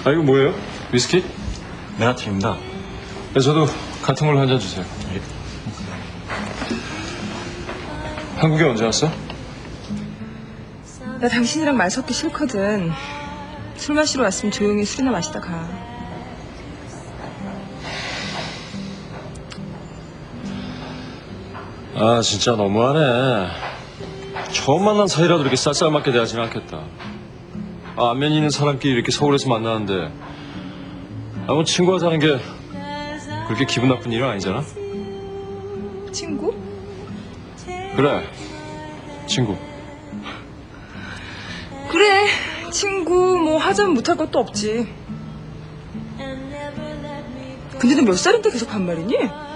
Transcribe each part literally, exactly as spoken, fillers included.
아, 이거 뭐예요? 위스키? 메라틴입니다. 네, 저도 같은 걸로 한 잔 주세요. 예. 한국에 언제 왔어? 나 당신이랑 말 섞기 싫거든. 술 마시러 왔으면 조용히 술이나 마시다 가. 아, 진짜 너무하네. 처음 만난 사이라도 이렇게 쌀쌀맞게 대하지는 않겠다. 아, 안면이 있는 사람끼리 이렇게 서울에서 만나는데 아, 뭐 친구가 사는 게 그렇게 기분 나쁜 일은 아니잖아? 친구? 그래, 친구. 그래, 친구 뭐 하자면 못할 것도 없지. 근데 너 몇 살인데 계속 반말이니?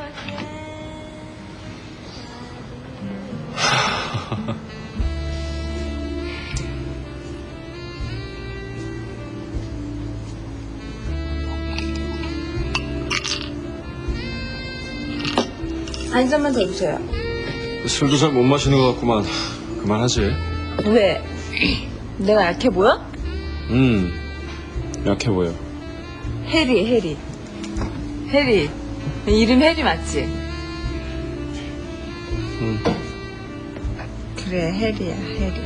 한 잔만 더 주세요. 술도 잘 못 마시는 것 같구만. 그만하지. 왜? 내가 약해 보여? 음, 약해 보여. 해리, 해리. 해리. 이름 해리 맞지? 음. 그래, 해리야, 해리.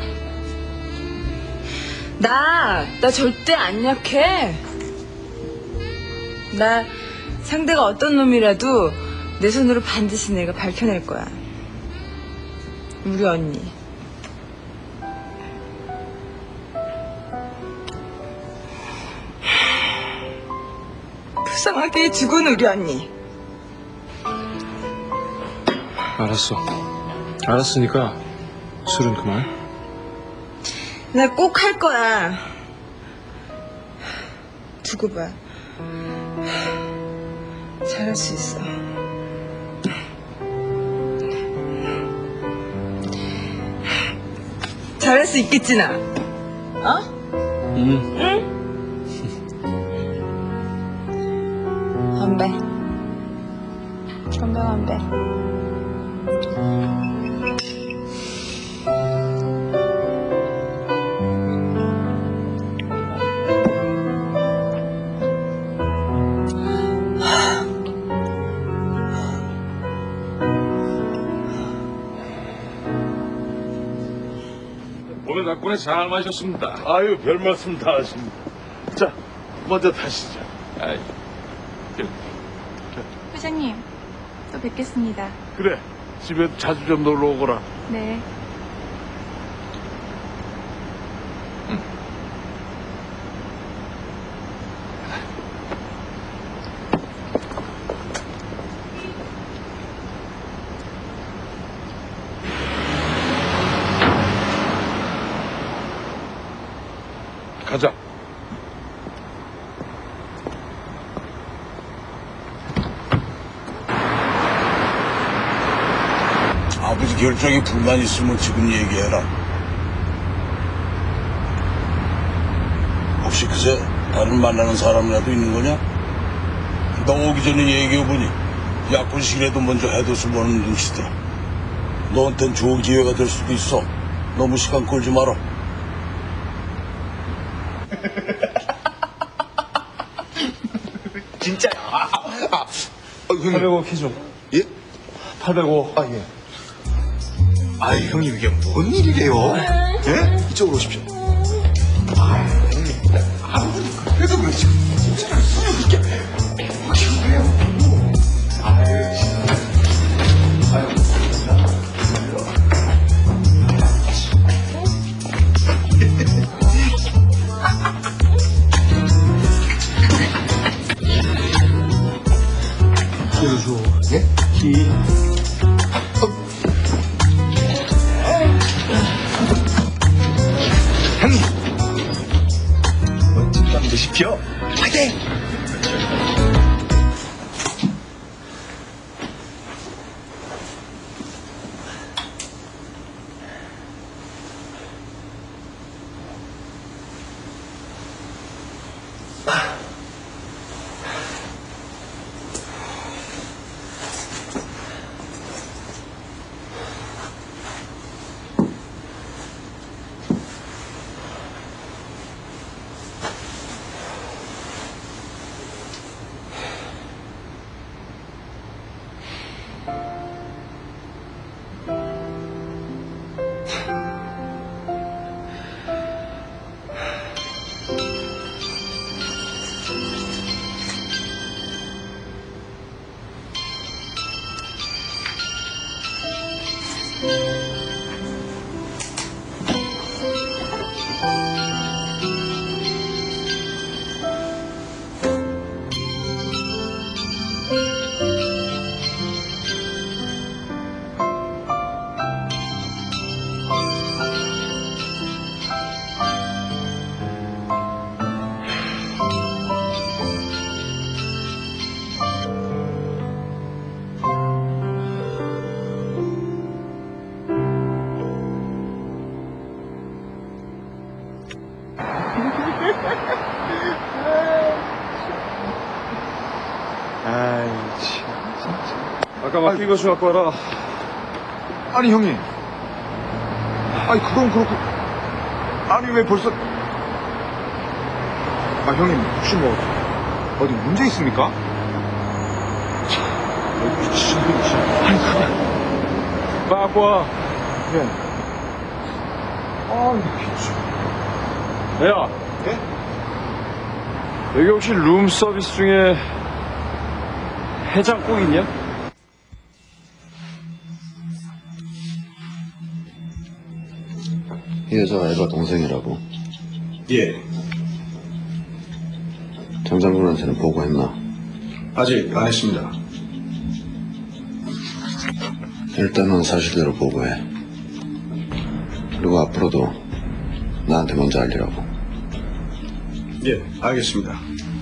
나, 나 절대 안 약해. 나 상대가 어떤 놈이라도 내 손으로 반드시 내가 밝혀낼 거야. 우리 언니. 불쌍하게 죽은 우리 언니. 알았어. 알았으니까 술은 그만. 나 꼭 할 거야. 두고 봐. 잘할 수 있어. 잘할 수 있겠지 나. 어? 응. 응? 건배. 건배 건배. 오늘 덕분에 잘 마셨습니다. 아유, 별 말씀 다 하십니다. 자, 먼저 타시죠. 아이, 회장님, 또 뵙겠습니다. 그래, 집에 자주 좀 놀러 오거라. 네. 가자. 아버지 결정에 불만 있으면 지금 얘기해라. 혹시 그새 다른 만나는 사람이라도 있는 거냐? 너 오기 전에 얘기해보니 약혼식이라도 먼저 해뒀으면 하는 눈치더라. 너한텐 좋은 기회가 될 수도 있어. 너무 시간 끌지 마라. 진짜야. 아, 아, 아. 팔백오 키 좀. 예? 팔백오. 아, 예. 아, 형님, 이게 뭔 일이래요? 예? 이쪽으로 오십시오. 아, 형님. 아, 그래도 그렇지. 진짜 술을 그렇게. 혹시 왜요? 아유, 진짜. 아유, 보여줘. 예? 기. 형님. 멋진 밤 되십시오. 화이팅! 까맣게 이거 좀 갖고 와라. 아니 형님. 아니 그건 그렇고. 아니 왜 벌써? 아 형님 혹시 뭐 어디 문제 있습니까? 참, 미친 미친. 아니 그냥. 갖고 와. 예. 아 이거 미친. 야, 예? 여기 혹시 룸 서비스 중에 해장국 있냐? 이 여자가 애가 동생이라고. 예. 장장군한테는 보고했나? 아직 안 했습니다. 일단은 사실대로 보고해. 그리고 앞으로도 나한테 먼저 알리라고. 예, 알겠습니다.